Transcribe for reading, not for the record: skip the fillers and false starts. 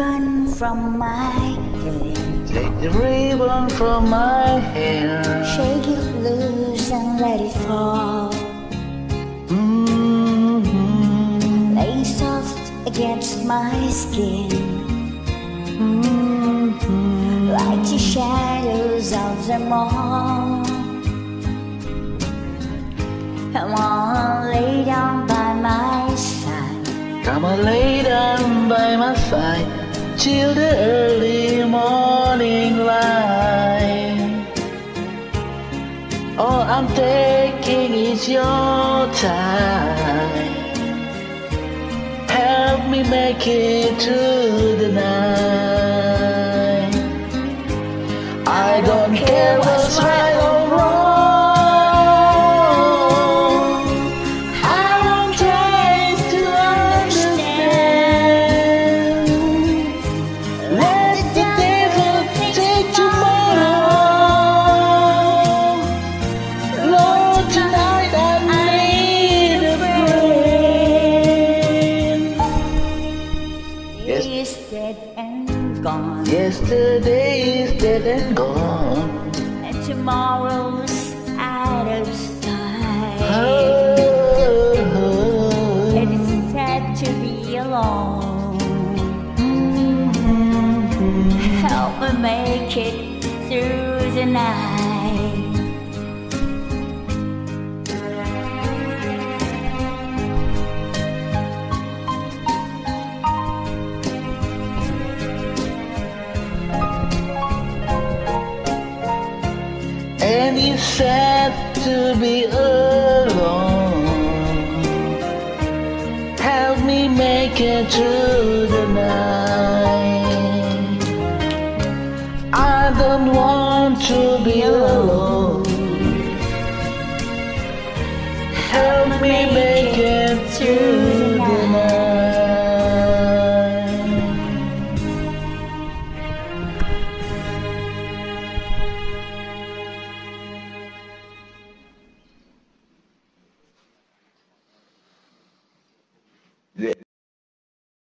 ribbon from my hair. Take the ribbon from my hair. Shake it loose and let it fall. Lay soft against my skin. Like the shadows of them all. Come on, lay down by my side. Come on, lay down by my side till the early morning light. All I'm taking is your time. Help me make it through the night. I don't care what's right or wrong. Is dead and gone. Yesterday is dead and gone. And tomorrow's out of sight. And it's sad to be alone. Help me make it through the night. And it's sad to be alone. Help me make it through the night. I don't want to be alone. Help me make it through